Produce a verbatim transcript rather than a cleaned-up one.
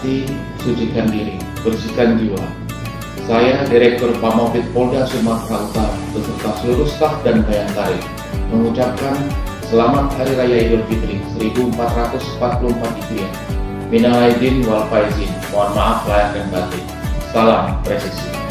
hati, sucikan diri, bersihkan jiwa. Saya, Direktur Pamopit Polda Sumatera Utara, beserta seluruh staf dan bayangkari, mengucapkan Selamat Hari Raya Idul Fitri seribu empat ratus empat puluh empat Hijriah. Minal aidin wal faizin. Mohon maaf lahir dan batin. Salam presisi.